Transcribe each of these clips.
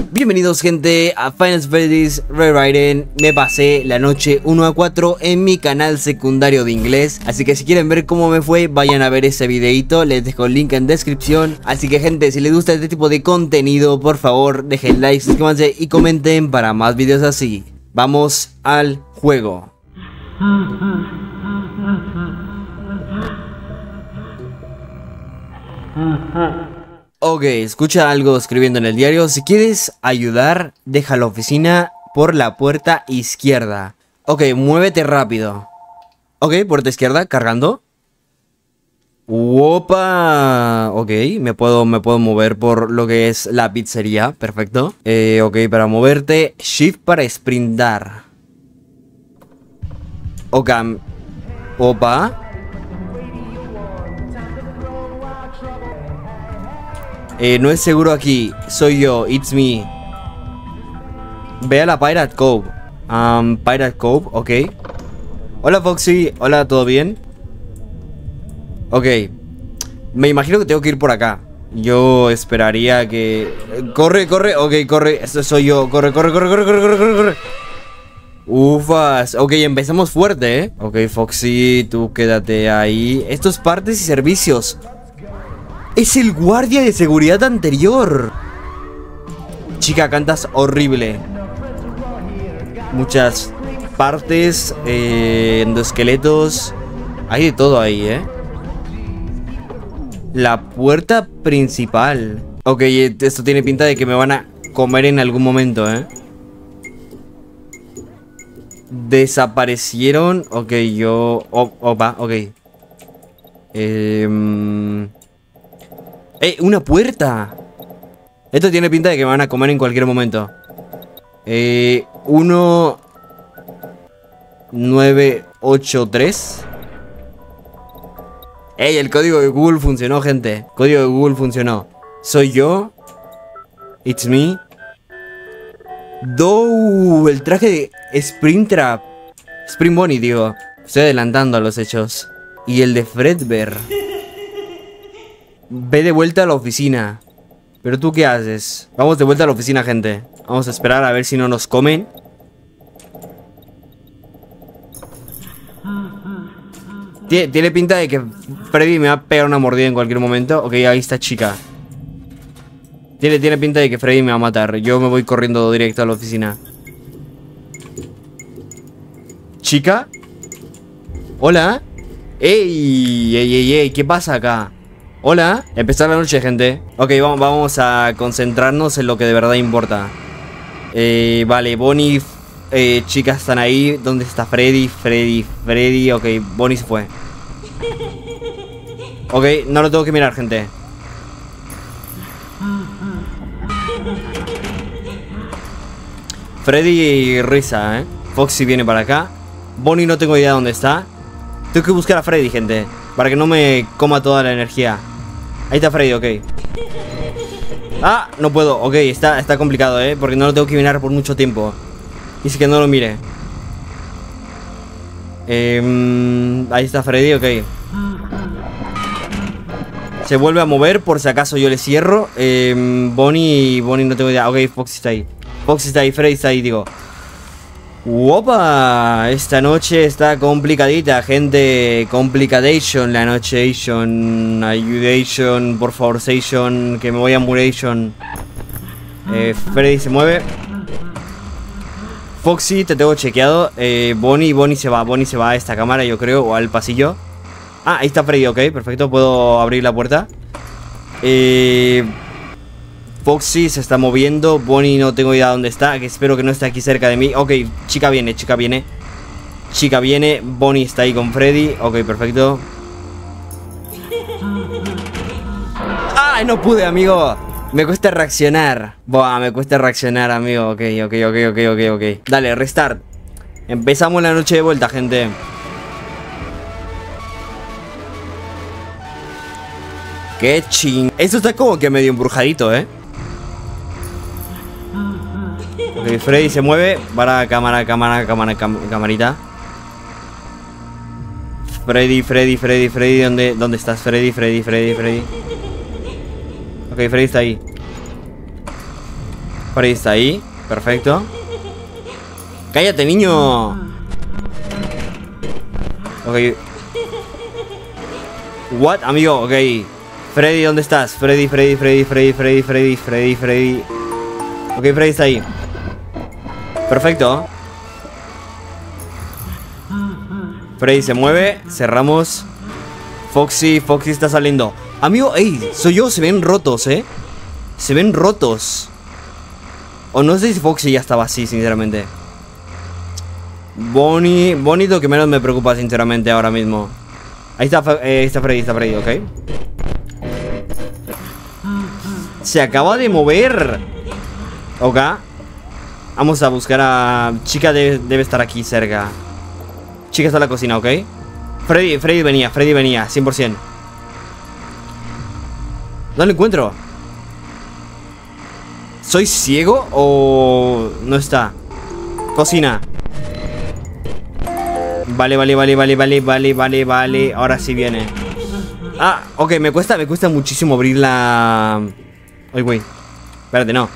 Bienvenidos gente a Final Fantasy Rewritten. Me pasé la noche 1 a 4 en mi canal secundario de inglés, así que si quieren ver cómo me fue, vayan a ver ese videito, les dejo el link en descripción. Así que gente, si les gusta este tipo de contenido, por favor dejen like, suscríbanse y comenten para más videos así. Vamos al juego. Ok, escucha algo escribiendo en el diario. Si quieres ayudar, deja la oficina por la puerta izquierda. Ok, muévete rápido. Ok, puerta izquierda, cargando. ¡Opa! Ok, me puedo mover por lo que es la pizzería. Perfecto. Ok, para moverte, Shift para sprintar. Ok. Opa. No es seguro aquí. Soy yo, it's me. Ve a la Pirate Cove. Pirate Cove, ok. Hola Foxy, hola, ¿todo bien? Ok. Me imagino que tengo que ir por acá. Yo esperaría que... Corre, corre, ok, corre. Esto soy yo, corre, corre, corre, corre, corre, corre, corre, corre. Ufas, ok, empezamos fuerte, ¿eh? Ok, Foxy, tú quédate ahí. Estos partes y servicios. ¡Es el guardia de seguridad anterior! Chica, cantas horrible. Muchas partes, endoesqueletos. Hay de todo ahí, ¿eh? La puerta principal. Ok, esto tiene pinta de que me van a comer en algún momento, ¿eh? Desaparecieron. Ok, yo... Opa, ok. ¡Una puerta! Esto tiene pinta de que me van a comer en cualquier momento. 1983. El código de Google funcionó, gente. Código de Google funcionó. Soy yo. It's me. El traje de Springtrap. Spring Bonnie, digo. Estoy adelantando a los hechos. Y el de Fredbear. Ve de vuelta a la oficina. ¿Pero tú qué haces? Vamos de vuelta a la oficina, gente. Vamos a esperar a ver si no nos comen. Tiene pinta de que Freddy me va a pegar una mordida en cualquier momento. Ok, ahí está chica. Tiene pinta de que Freddy me va a matar. Yo me voy corriendo directo a la oficina. ¿Chica? ¿Hola? ¡Ey! ¿Qué pasa acá? Hola, empezar la noche, gente. Ok, vamos a concentrarnos en lo que de verdad importa. Vale, Bonnie, chicas están ahí. ¿Dónde está Freddy? Freddy, ok, Bonnie se fue. Ok, no lo tengo que mirar, gente. Freddy y Risa, Foxy viene para acá. Bonnie no tengo idea de dónde está. Tengo que buscar a Freddy, gente, para que no me coma toda la energía. Ahí está Freddy, ok. Ah, no puedo, ok, está complicado, porque no lo tengo que mirar por mucho tiempo. Dice que no lo mire. Ahí está Freddy, ok. Se vuelve a mover, por si acaso yo le cierro. Bonnie no tengo idea. Ok, Foxy está ahí. Freddy está ahí, digo. ¡Opa! Esta noche está complicadita, gente. Complicadation, la noche. Ayudation, por favor, Station. Que me voy a Muration. Freddy se mueve. Foxy, te tengo chequeado. Bonnie se va a esta cámara, yo creo, o al pasillo. Ah, ahí está Freddy, ok, perfecto. Puedo abrir la puerta. Foxy se está moviendo. Bonnie no tengo idea de dónde está, que espero que no esté aquí cerca de mí. Ok, chica viene. Bonnie está ahí con Freddy. Ok, perfecto. ¡Ay, no pude, amigo! Me cuesta reaccionar. Buah, me cuesta reaccionar, amigo. Ok. Dale, restart. Empezamos la noche de vuelta, gente. Qué ching. Esto está como que medio embrujadito, Ok, Freddy se mueve. Para camarita. Freddy. ¿Dónde estás? Freddy. Ok, Freddy está ahí. Freddy está ahí. Perfecto. ¡Cállate, niño! Ok. What, amigo? Ok. Freddy, ¿dónde estás? Freddy. Ok, Freddy está ahí. Perfecto. Freddy se mueve. Cerramos. Foxy está saliendo. Amigo, ey, soy yo. Se ven rotos, se ven rotos. O no sé si Foxy ya estaba así, sinceramente. Bonnie lo que menos me preocupa, sinceramente, ahora mismo. Ahí está Freddy, ok. Se acaba de mover. Ok. Vamos a buscar a... Chica debe estar aquí cerca. Chica está en la cocina, ok. Freddy venía, 100%. No lo encuentro. ¿Soy ciego o no está? Cocina. Vale. Ahora sí viene. Ah, ok, me cuesta muchísimo abrir la... Ay, güey. Espérate, no.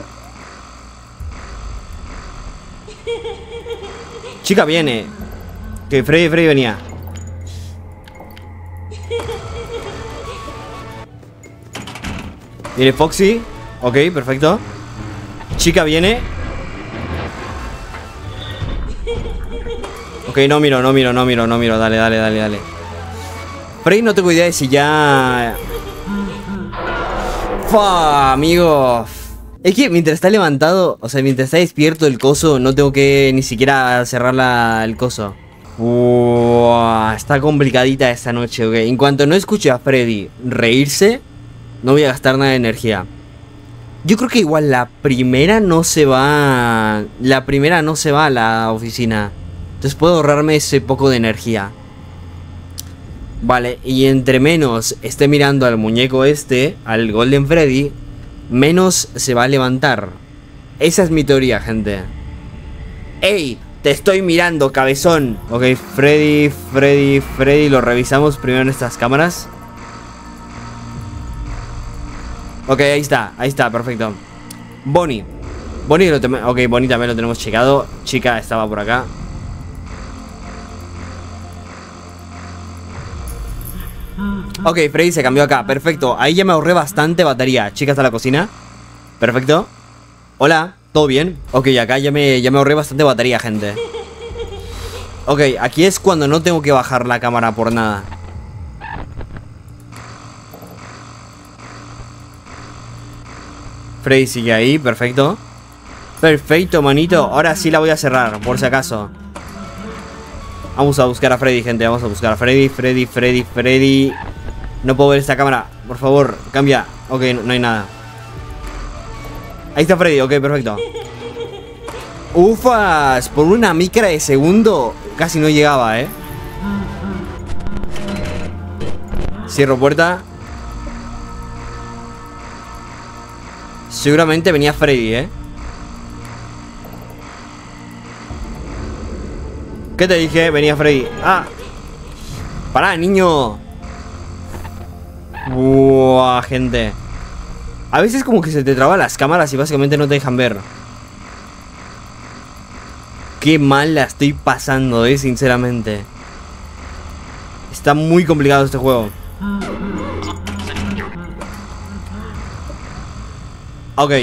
Chica viene. Que Freddy venía. Viene Foxy. Ok, perfecto. Chica viene. Ok, no miro. Dale. Freddy, no tengo idea de si ya... Fua, amigo. Es que mientras está levantado, o sea, mientras está despierto el coso, no tengo que ni siquiera cerrar el coso. Está complicadita esta noche, ok. En cuanto no escuche a Freddy reírse, no voy a gastar nada de energía. Yo creo que igual la primera no se va a la oficina. Entonces puedo ahorrarme ese poco de energía. Vale, y entre menos esté mirando al muñeco al Golden Freddy, menos se va a levantar. Esa es mi teoría, gente. ¡Ey! Te estoy mirando, cabezón. Ok, Freddy. Lo revisamos primero en estas cámaras. Ok, ahí está, perfecto. Bonnie. Bonnie también lo tenemos checado. Chica estaba por acá. Ok, Freddy se cambió acá, perfecto. Ahí ya me ahorré bastante batería. Chica está en la cocina. Perfecto. Hola, ¿todo bien? Ok, acá ya me ahorré bastante batería, gente. Ok, aquí es cuando no tengo que bajar la cámara por nada. Freddy sigue ahí, perfecto. Perfecto, manito. Ahora sí la voy a cerrar, por si acaso. Vamos a buscar a Freddy, gente. Vamos a buscar a Freddy. No puedo ver esta cámara. Por favor, cambia. Ok, no hay nada. Ahí está Freddy, ok, perfecto. Ufas, por una micra de segundo casi no llegaba, Cierro puerta. Seguramente venía Freddy, ¿Qué te dije? Venía Freddy. ¡Ah! ¡Pará, niño! Buah, gente. A veces como que se te traban las cámaras y básicamente no te dejan ver. Qué mal la estoy pasando, sinceramente. Está muy complicado este juego. Ok.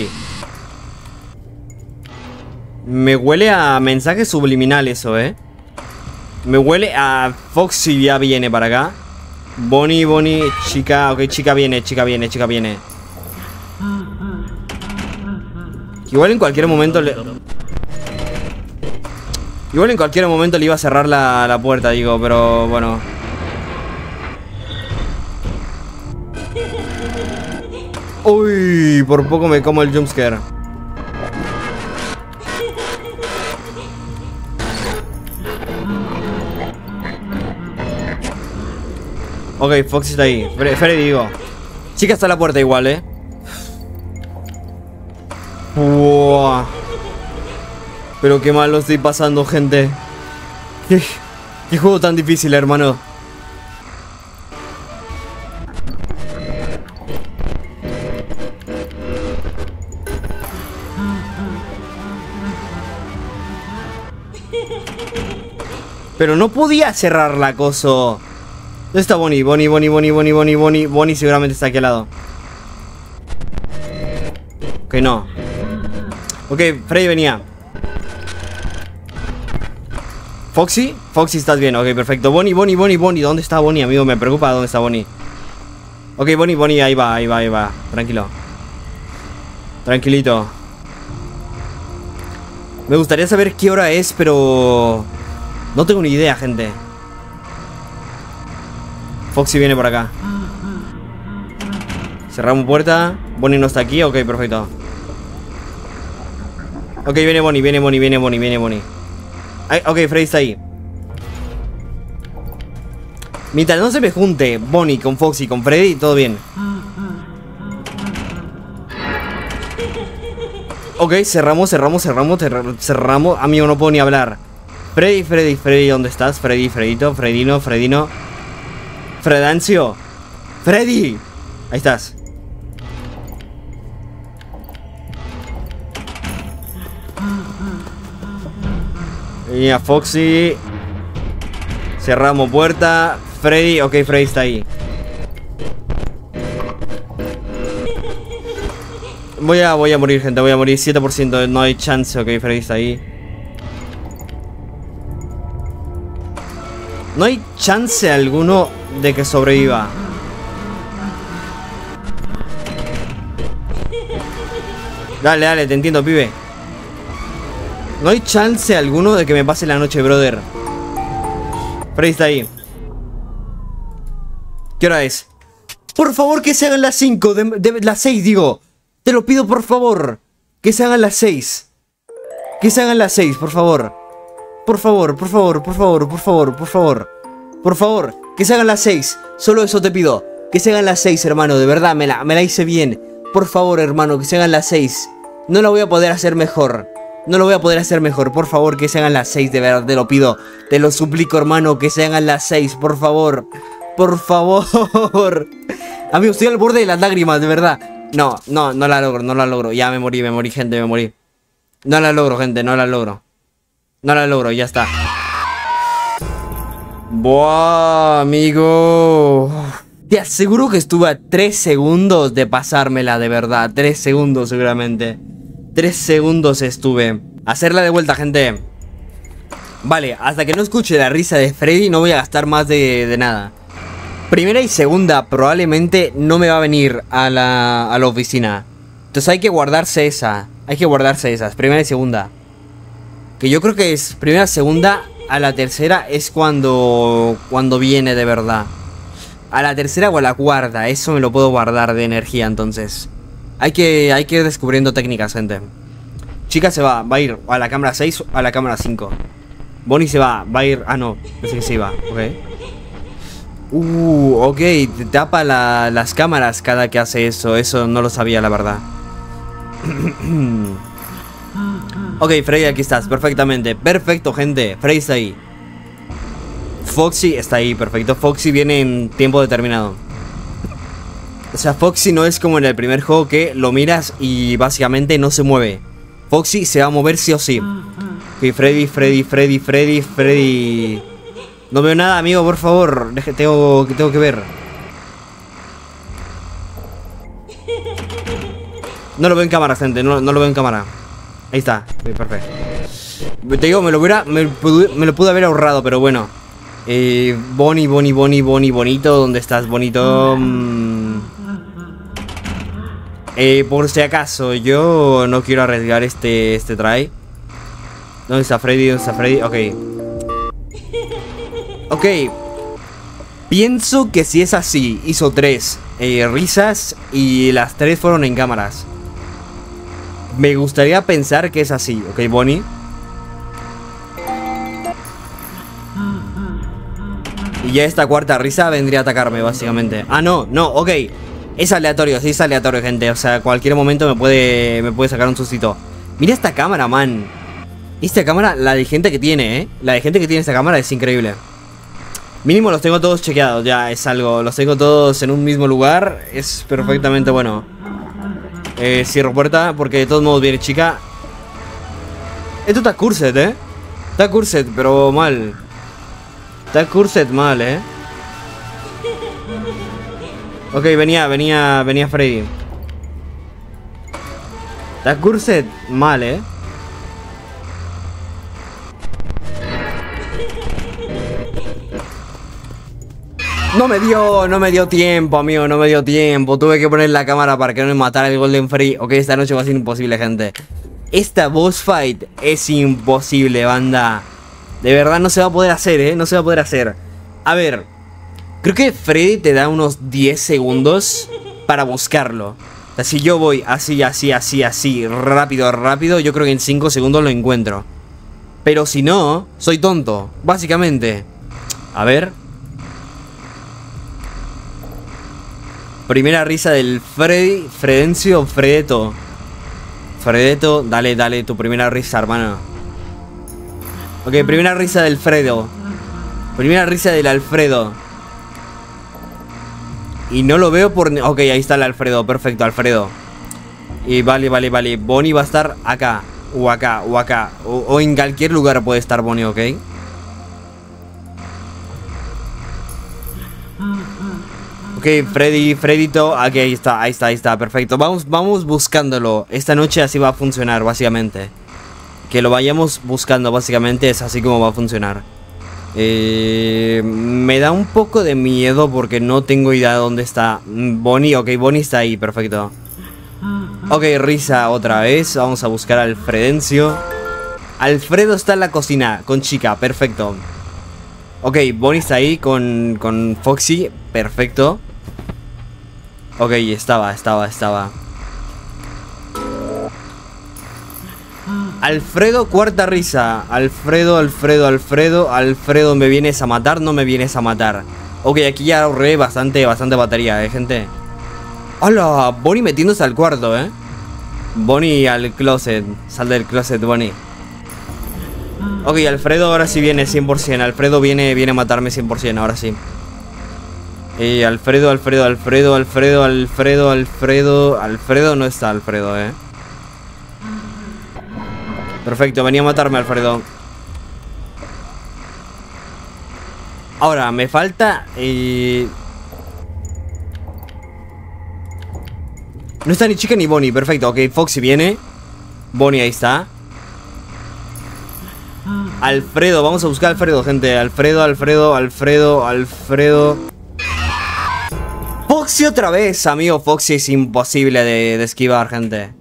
Me huele a mensaje subliminal eso, Me huele a Foxy ya viene para acá. Bonnie, chica. Ok, chica viene. Igual en cualquier momento le iba a cerrar la puerta, digo, pero bueno. Uy, por poco me como el jumpscare. Ok, Foxy está ahí. Freddy, digo. Chica está a la puerta igual, Wow. Pero qué mal lo estoy pasando, gente. Qué juego tan difícil, hermano. Pero no podía cerrar la cosa. ¿Dónde está Bonnie? Bonnie seguramente está aquí al lado. Ok, no. Ok, Freddy venía. ¿Foxy? Foxy, estás bien, ok, perfecto. Bonnie. ¿Dónde está Bonnie, amigo? Me preocupa dónde está Bonnie. Ok, Bonnie, ahí va. Tranquilo. Tranquilito. Me gustaría saber qué hora es, pero... no tengo ni idea, gente. Foxy viene por acá. Cerramos puerta. Bonnie no está aquí, ok, perfecto. Ok, viene Bonnie. Ay, ok, Freddy está ahí. Mientras no se me junte Bonnie con Foxy, con Freddy, todo bien. Ok, cerramos. Amigo, no puedo ni hablar. Freddy, ¿dónde estás? Fredino. Fredancio. Freddy. Ahí estás. Y a Foxy. Cerramos puerta. Freddy, ok, Freddy está ahí. Voy a morir, gente, voy a morir 7%, no hay chance, ok, Freddy está ahí. No hay chance alguno de que sobreviva. Dale, te entiendo, pibe. No hay chance alguno de que me pase la noche, brother. Freddy está ahí. ¿Qué hora es? Por favor, que se hagan las 5, las 6, digo. Te lo pido, por favor. Que se hagan las 6. Que se hagan las 6, por favor. Por favor, que se hagan las 6. Solo eso te pido. Que se hagan las 6, hermano. De verdad, me la hice bien. Por favor, hermano, que se hagan las 6. No la voy a poder hacer mejor. Por favor, que se hagan las 6, de verdad, te lo pido. Te lo suplico, hermano, que se hagan las 6, por favor. Amigo, estoy al borde de las lágrimas, de verdad. No la logro. Ya me morí, gente, No la logro, gente, no la logro, ya está. Buah, amigo. Te aseguro que estuve a 3 segundos de pasármela, de verdad. 3 segundos seguramente. 3 segundos estuve. Hacerla de vuelta, gente. Vale, hasta que no escuche la risa de Freddy no voy a gastar más de nada. Primera y segunda probablemente no me va a venir a la oficina. Entonces hay que guardarse esa. Primera y segunda. Que yo creo que es primera, segunda. A la tercera es cuando viene de verdad. A la tercera o a la cuarta. Eso me lo puedo guardar de energía, entonces. Hay que ir descubriendo técnicas, gente. Chica se va a ir a la cámara 6 o a la cámara 5. Bonnie se va a ir... Ah, no. Pensé que se iba. Ok. Ok, te tapa las cámaras cada que hace eso. Eso no lo sabía, la verdad. Ok, Freddy, aquí estás, perfectamente. Perfecto, gente, Freddy está ahí. Foxy está ahí, perfecto. Foxy viene en tiempo determinado. O sea, Foxy no es como en el primer juego que lo miras y básicamente no se mueve. Foxy se va a mover sí o sí. Ok, Freddy. No veo nada, amigo, por favor. Tengo que ver. No lo veo en cámara, gente. No lo veo en cámara. Ahí está. Perfecto. Te digo, me lo pude haber ahorrado, pero bueno. Bonnie, bonito. ¿Dónde estás, bonito? Por si acaso, yo no quiero arriesgar este try. ¿Dónde está Freddy? Ok. Pienso que si es así, hizo 3 risas y las 3 fueron en cámaras. Me gustaría pensar que es así, ok, Bonnie. Y ya esta cuarta risa vendría a atacarme, básicamente. Ah, no, ok. Es aleatorio, sí es aleatorio, gente. O sea, cualquier momento me puede sacar un sustito. Mira esta cámara, man. Esta cámara, la de gente que tiene, la de gente que tiene esta cámara es increíble. Mínimo los tengo todos chequeados, ya es algo. Los tengo todos en un mismo lugar. Es perfectamente bueno. Cierro puerta porque de todos modos viene chica. Esto está cursed, Está cursed, pero mal. Está cursed mal, Ok, venía Freddy. Está cursed mal, No me dio tiempo, amigo, no me dio tiempo. Tuve que poner la cámara para que no me matara el Golden Free. Ok, esta noche va a ser imposible, gente. Esta boss fight es imposible, banda. De verdad no se va a poder hacer, no se va a poder hacer. A ver, creo que Freddy te da unos 10 segundos para buscarlo. O sea, si yo voy así, rápido, yo creo que en 5 segundos lo encuentro. Pero si no, soy tonto, básicamente. A ver. Primera risa del Freddy, Fredencio, Fredeto. Fredeto, dale, tu primera risa, hermano. Ok, primera risa del Fredo. Primera risa del Alfredo. Y no lo veo por... Ok, ahí está el Alfredo, perfecto, Alfredo. Y vale. Bonnie va a estar acá, o acá, o acá. O en cualquier lugar puede estar Bonnie, ok. Ok, Fredito, aquí ahí está, perfecto. Vamos buscándolo. Esta noche así va a funcionar, básicamente. Que lo vayamos buscando, básicamente, es así como va a funcionar. Me da un poco de miedo porque no tengo idea de dónde está Bonnie. Ok, Bonnie está ahí, perfecto. Ok, risa otra vez. Vamos a buscar a Alfredencio. Alfredo está en la cocina con chica, perfecto. Ok, Bonnie está ahí con Foxy, perfecto. Ok, estaba. Alfredo, cuarta risa. Alfredo, me vienes a matar, no me vienes a matar. Ok, aquí ya ahorré bastante batería, gente. Hola, Bonnie metiéndose al cuarto, Bonnie al closet. Sal del closet, Bonnie. Ok, Alfredo ahora sí viene 100%. Alfredo viene a matarme 100%, ahora sí. Alfredo no está, Alfredo, Perfecto, venía a matarme, Alfredo. Ahora, me falta... No está ni chica ni Bonnie, perfecto. Ok, Foxy viene. Bonnie ahí está. Alfredo, vamos a buscar a Alfredo, gente. Alfredo. Foxy otra vez, amigo. Foxy es imposible de esquivar, gente.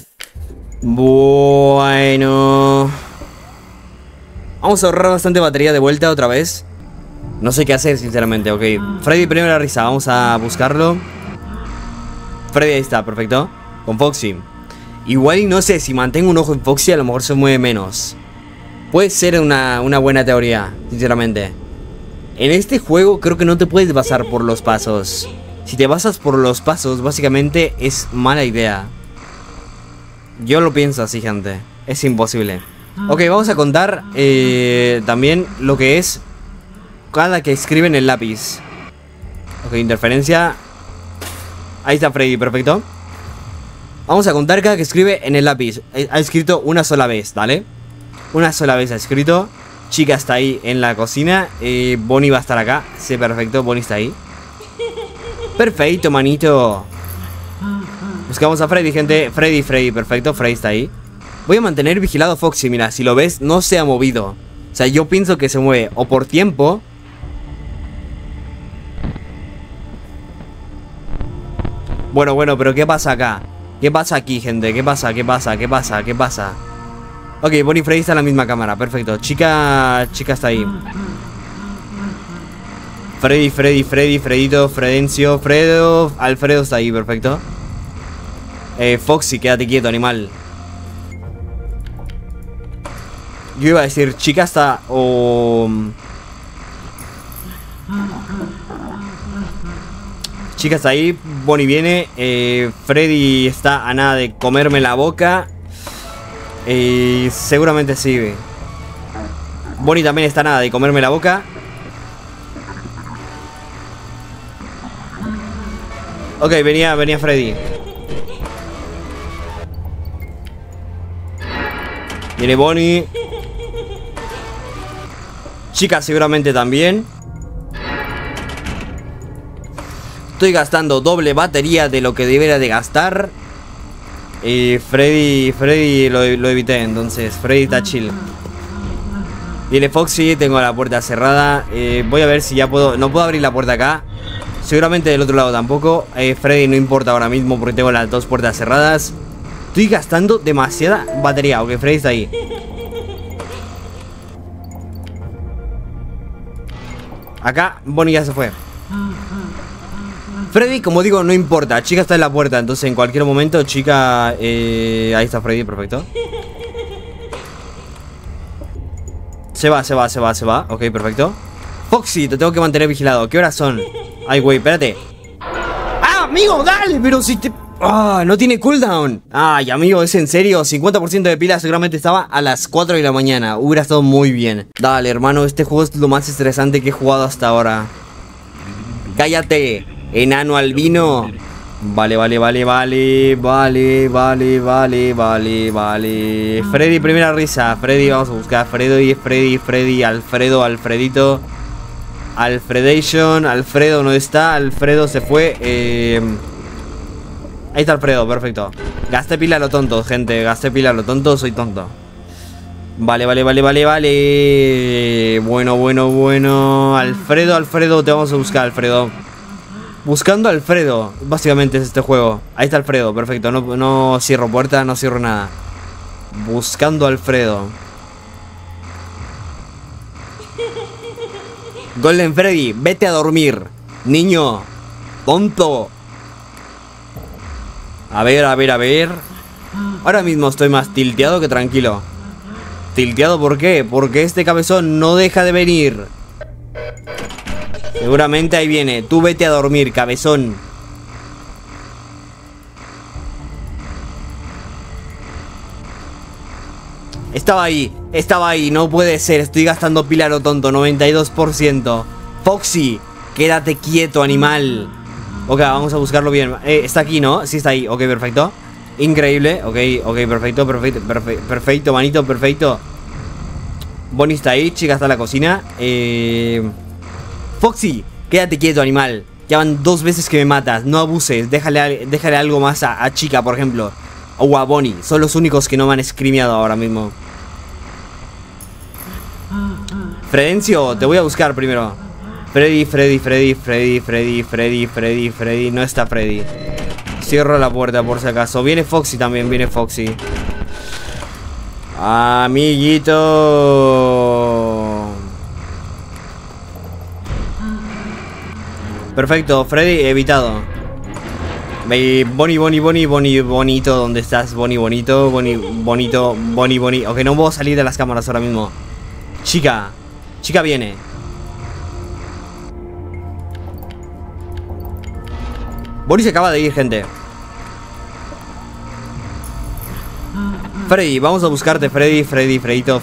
Bueno, vamos a ahorrar bastante batería de vuelta otra vez. No sé qué hacer, sinceramente. Ok, Freddy, primera risa, vamos a buscarlo. Freddy ahí está, perfecto. Con Foxy. Igual y no sé, si mantengo un ojo en Foxy a lo mejor se mueve menos. Puede ser una buena teoría, sinceramente. En este juego creo que no te puedes basar por los pasos. Si te basas por los pasos, básicamente es mala idea. Yo lo pienso así, gente. Es imposible. Ok, vamos a contar también lo que es cada que escribe en el lápiz. Ok, interferencia. Ahí está Freddy, perfecto. Vamos a contar cada que escribe en el lápiz. Ha escrito una sola vez, ¿vale? Una sola vez ha escrito. Chica está ahí en la cocina. Bonnie va a estar acá. Sí, perfecto, Bonnie está ahí. Perfecto, manito. Buscamos a Freddy, gente. Freddy, perfecto, Freddy está ahí. Voy a mantener vigilado a Foxy, mira, si lo ves, no se ha movido. O sea, yo pienso que se mueve o por tiempo. Bueno, pero ¿qué pasa acá? ¿Qué pasa aquí, gente? ¿Qué pasa? Ok, Bonnie y Freddy están en la misma cámara, perfecto. Chica está ahí. Fredito, Fredencio, Fredo, Alfredo está ahí, perfecto. Foxy, quédate quieto, animal. Yo iba a decir, chica está o... Chica está ahí, Bonnie viene. Freddy está a nada de comerme la boca. Seguramente sí. Bonnie también está a nada de comerme la boca. Ok, venía Freddy. Viene Bonnie. Chica seguramente también. Estoy gastando doble batería de lo que debería de gastar. Y Freddy lo evité, entonces Freddy está chill. Viene Foxy, tengo la puerta cerrada. Voy a ver si ya puedo. No puedo abrir la puerta acá. Seguramente del otro lado tampoco. Freddy no importa ahora mismo porque tengo las dos puertas cerradas. Estoy gastando demasiada batería. Ok, Freddy está ahí. Acá Bonnie ya se fue. Freddy, como digo, no importa. Chica está en la puerta, entonces en cualquier momento, chica... ahí está Freddy, perfecto. Se va. Ok, perfecto. Foxy, te tengo que mantener vigilado. ¿Qué horas son? Ay, güey, espérate. ¡Ah, amigo, dale! Pero si te... ¡Ah, no tiene cooldown! Ay, amigo, ¿es en serio? 50% de pila seguramente estaba a las 4 de la mañana. Hubiera estado muy bien. Dale, hermano, este juego es lo más estresante que he jugado hasta ahora. ¡Cállate! Enano albino. Vale. Freddy, primera risa. Freddy, vamos a buscar. Freddy, Alfredo, Alfredito. Alfredation. Alfredo no está. Alfredo se fue. Ahí está Alfredo, perfecto. Gasté pila a lo tonto, gente. Gasté pila a lo tonto, soy tonto. Vale. Bueno. Alfredo, te vamos a buscar, Alfredo. Buscando a Alfredo, básicamente es este juego. Ahí está Alfredo, perfecto. No cierro puerta, no cierro nada. Buscando a Alfredo. Golden Freddy, vete a dormir. Niño, tonto. A ver. Ahora mismo estoy más tilteado que tranquilo. ¿Tilteado por qué? Porque este cabezón no deja de venir. Seguramente ahí viene. Tú vete a dormir, cabezón. Estaba ahí, no puede ser. Estoy gastando pila a lo tonto, 92%. Foxy, quédate quieto, animal. Ok, vamos a buscarlo bien. Está aquí, ¿no? Sí está ahí, ok, perfecto. Increíble, ok, perfecto, manito, perfecto. Bonnie está ahí, chica está en la cocina. Foxy, quédate quieto, animal. Ya van 2 veces que me matas, no abuses. Déjale algo más a chica, por ejemplo. O a Bonnie, son los únicos que no me han screameado ahora mismo. Fredencio, te voy a buscar primero. Freddy, no está Freddy. Cierro la puerta por si acaso. Viene Foxy también, viene Foxy. Amiguito. Perfecto, Freddy evitado. Bonnie, bonito, ¿dónde estás? Bonnie, bonito. Ok, no puedo salir de las cámaras ahora mismo. Chica viene. Bonnie se acaba de ir, gente. Freddy, vamos a buscarte, Fredito.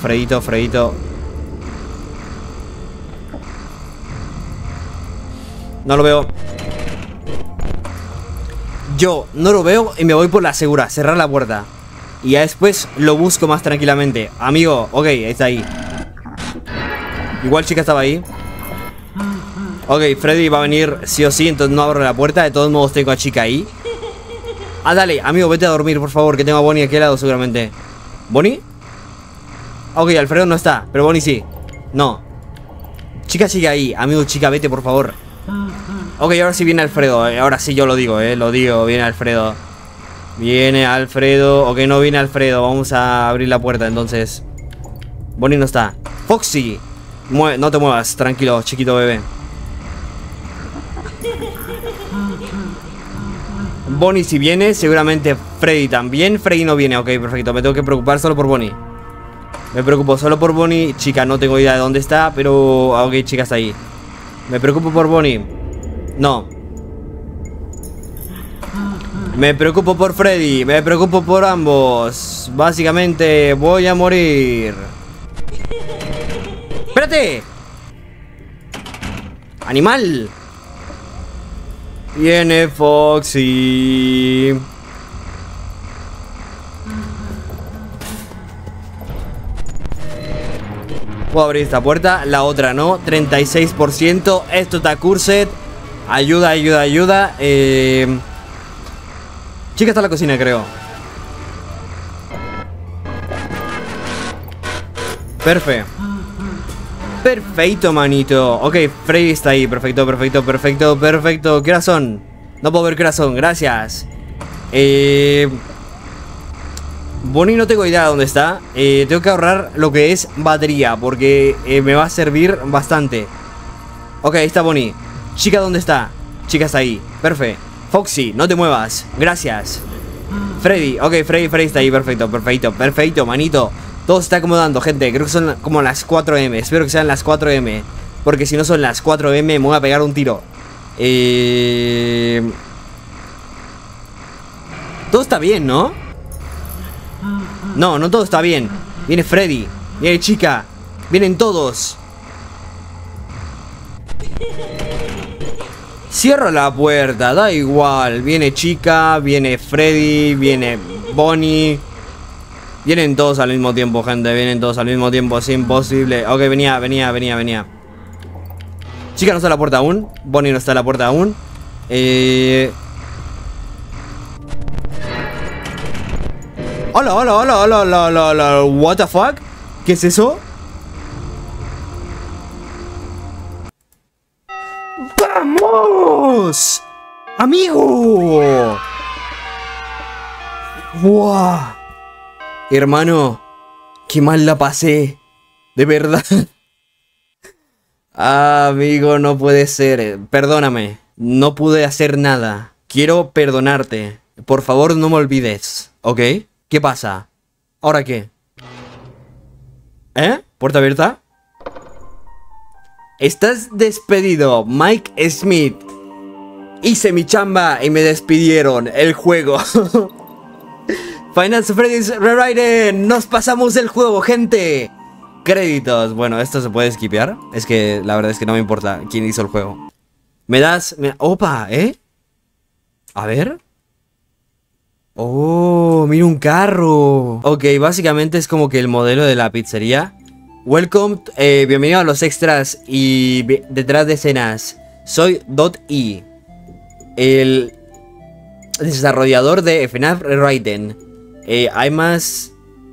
No lo veo. Yo no lo veo y me voy por la segura. Cerrar la puerta. Y ya después lo busco más tranquilamente. Amigo, ok, está ahí. Igual chica estaba ahí. Ok, Freddy va a venir sí o sí, entonces no abro la puerta. De todos modos tengo a chica ahí. Ah, dale, amigo, vete a dormir, por favor, que tengo a Bonnie aquí al lado seguramente. ¿Bonnie? Ok, Alfredo no está, pero Bonnie sí. No. Chica sigue ahí, amigo, chica, vete, por favor. Ok, ahora sí viene Alfredo, ahora sí yo lo digo, viene Alfredo. Viene Alfredo, ok, no viene Alfredo, vamos a abrir la puerta entonces. Bonnie no está. Foxy, no te muevas, tranquilo, chiquito bebé. Bonnie si viene, seguramente Freddy también. Freddy no viene, ok, perfecto, me tengo que preocupar solo por Bonnie. Me preocupo solo por Bonnie. Chica, no tengo idea de dónde está, pero... ok, chica está ahí. Me preocupo por Bonnie. No. Me preocupo por Freddy. Me preocupo por ambos. Básicamente voy a morir. ¡Espérate! ¡Animal! Viene Foxy. Puedo abrir esta puerta, la otra no. 36%. Esto está cursed. Ayuda, ayuda, ayuda. Chica está en la cocina, creo. Perfecto. Perfecto, manito. Ok, Freddy está ahí. Perfecto, perfecto, perfecto, perfecto. ¿Qué horas son? No puedo ver qué horas son. Gracias. Bonnie no tengo idea de dónde está. Tengo que ahorrar lo que es batería, porque me va a servir bastante. Ok, ahí está Bonnie. Chica, ¿dónde está? Chica está ahí. Perfecto. Foxy, no te muevas. Gracias. Freddy. Ok, Freddy está ahí. Perfecto, perfecto, perfecto, manito. Todo se está acomodando, gente. Creo que son como las 4M. Espero que sean las 4M. Porque si no son las 4M, me voy a pegar un tiro. Todo está bien, ¿no? No, no todo está bien. Viene Freddy. Viene chica. Vienen todos. Cierra la puerta, da igual. Viene chica, viene Freddy, viene Bonnie. Vienen todos al mismo tiempo, gente. Vienen todos al mismo tiempo, es imposible. Ok, venía. Chica no está a la puerta aún. Bonnie no está a la puerta aún. Hola. What the fuck? ¿Qué es eso? ¡Vamos! ¡Amigo! ¡Wow! Hermano, qué mal la pasé. De verdad. Amigo, no puede ser. Perdóname. No pude hacer nada. Quiero perdonarte. Por favor, no me olvides. ¿Ok? ¿Qué pasa? ¿Ahora qué? ¿Puerta abierta? Estás despedido, Mike Smith. Hice mi chamba y me despidieron. El juego. Final Freddy's Rewritten. Nos pasamos del juego, gente. Créditos. Bueno, esto se puede skipear. Es que la verdad es que no me importa quién hizo el juego. Me das... Opa, A ver. Oh, mira un carro. Ok, básicamente es como que el modelo de la pizzería. Welcome, bienvenido a los extras y detrás de escenas. Soy .E, el desarrollador de FNAF Rewritten. Hay más...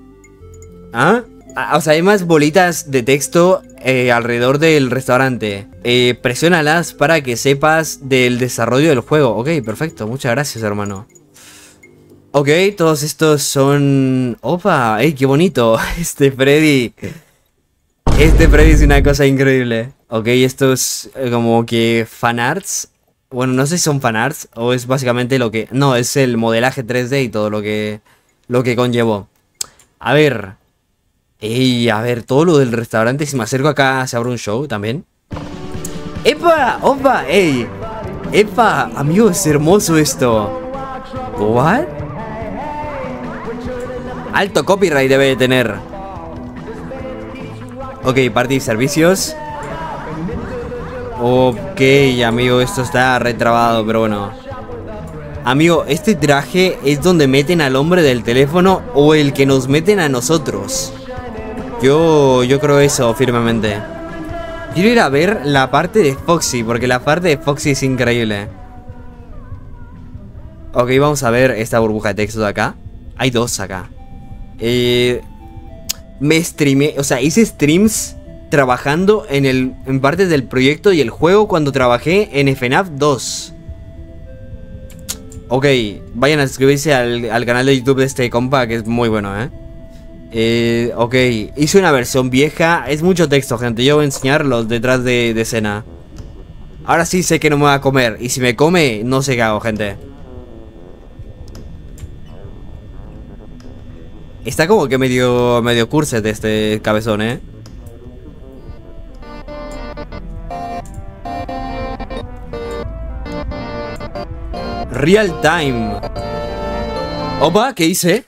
O sea, hay más bolitas de texto alrededor del restaurante. Presiónalas para que sepas del desarrollo del juego. Ok, perfecto, muchas gracias, hermano. Ok, todos estos son... Opa, qué bonito. Este Freddy es una cosa increíble. Ok, estos como que fanarts. Bueno, no sé si son fanarts o es básicamente lo que... No, es el modelaje 3D y todo lo que conllevó. A ver. A ver, todo lo del restaurante. Si me acerco acá, se abre un show también. ¡Epa! ¡Opa! ¡Ey! ¡Epa! Amigo, es hermoso esto. ¿What? Alto copyright debe de tener. Ok, party y servicios. Ok, amigo, esto está retrabado, pero bueno. Amigo, este traje es donde meten al hombre del teléfono o el que nos meten a nosotros. Yo creo eso firmemente. Quiero ir a ver la parte de Foxy, porque la parte de Foxy es increíble. Ok, vamos a ver esta burbuja de texto de acá. Hay dos acá. Me streamé, o sea, hice streams trabajando en partes del proyecto y el juego cuando trabajé en FNAF 2. Ok, vayan a suscribirse al canal de YouTube de este compa, que es muy bueno, ok, hice una versión vieja. Es mucho texto, gente. Yo voy a enseñar los detrás de escena. Ahora sí sé que no me va a comer. Y si me come, no sé qué hago, gente. Está como que medio curset este cabezón, Real time. Opa, ¿qué hice?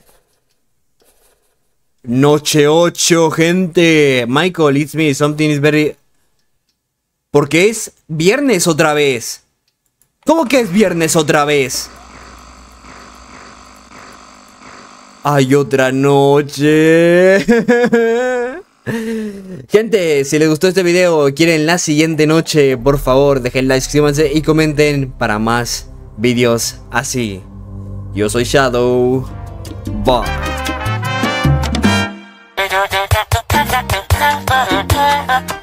Noche 8, gente. Michael, it's me. Something is very... ¿Por qué es viernes otra vez? ¿Cómo que es viernes otra vez? Hay otra noche. Gente, si les gustó este video o quieren la siguiente noche, por favor dejen like, suscríbanse y comenten para más videos así. Yo soy Shadow. Bye.